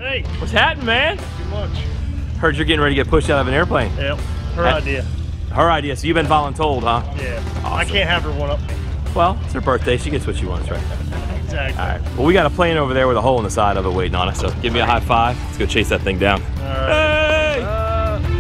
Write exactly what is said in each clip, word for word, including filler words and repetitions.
Hey. What's happening, man? Too much. Heard you're getting ready to get pushed out of an airplane. Yep. Her That- idea. Her idea. So you've been voluntold, huh? Yeah. Awesome. I can't have her one up me. Well, it's her birthday. She gets what she wants, right? Exactly. All right. Well, we got a plane over there with a hole in the side of it waiting on us. So give me a high five. Let's go chase that thing down. All right. Hey! Uh,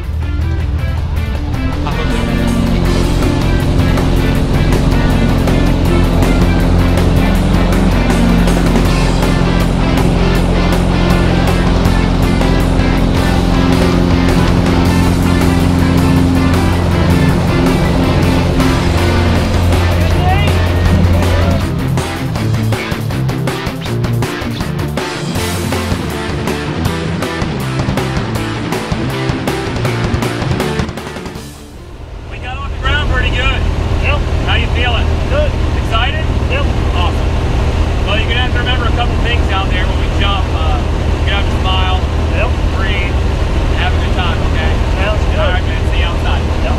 How you feeling? Good. Excited? Yep. Awesome. Well, you're gonna have to remember a couple things out there when we jump. Uh, you're gonna have to smile, Yep. breathe, have a good time, okay? Sounds good. All right, man. See you outside. Yep.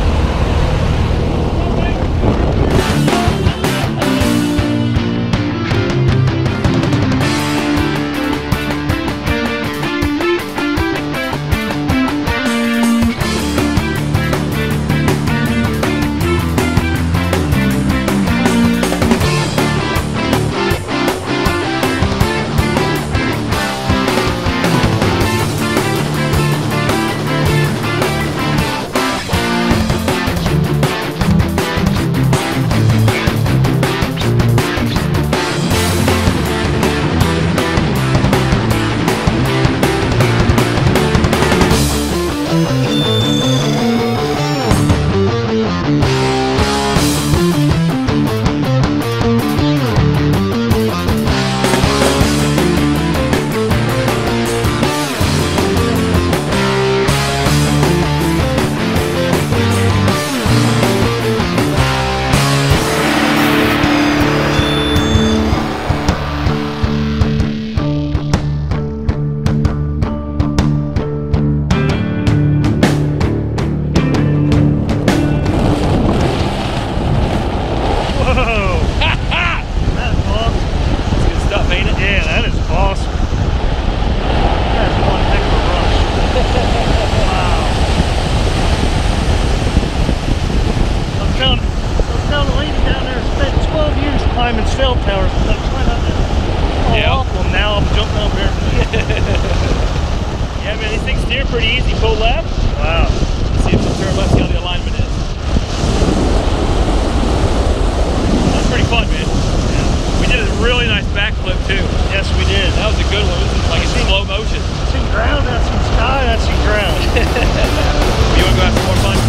Climbing cell towers, but I'm trying not to fall Yep. off them. Now I'm jumping up here. Yeah, man. These things steer pretty easy. Pull left. Wow. See if we turn left. See how the alignment is. That's pretty fun, man. Yeah. We did a really nice backflip too. Yes, we did. That was a good one. This is like in slow motion. I've seen ground, I've seen sky, I've seen ground. You want to go have some more fun?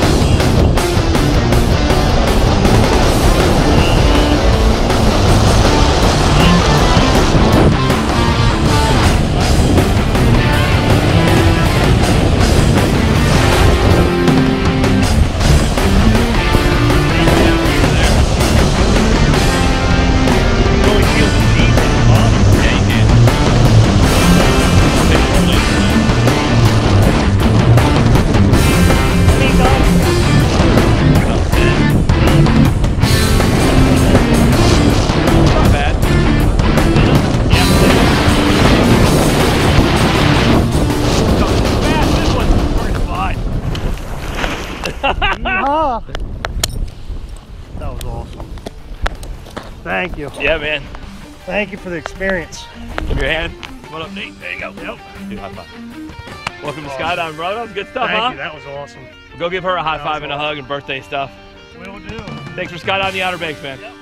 That was awesome. Thank you. Yeah, man. Thank you for the experience. Give me your hand. Come on up, Nate. There you go. Yep. Do a high five. Welcome to Skydiving, brother. That was good stuff, Thank huh? you. That was awesome. Go give her a high That five was and a awesome. hug and birthday stuff. Will do. Thanks for skydiving the Outer Banks, man. Yep.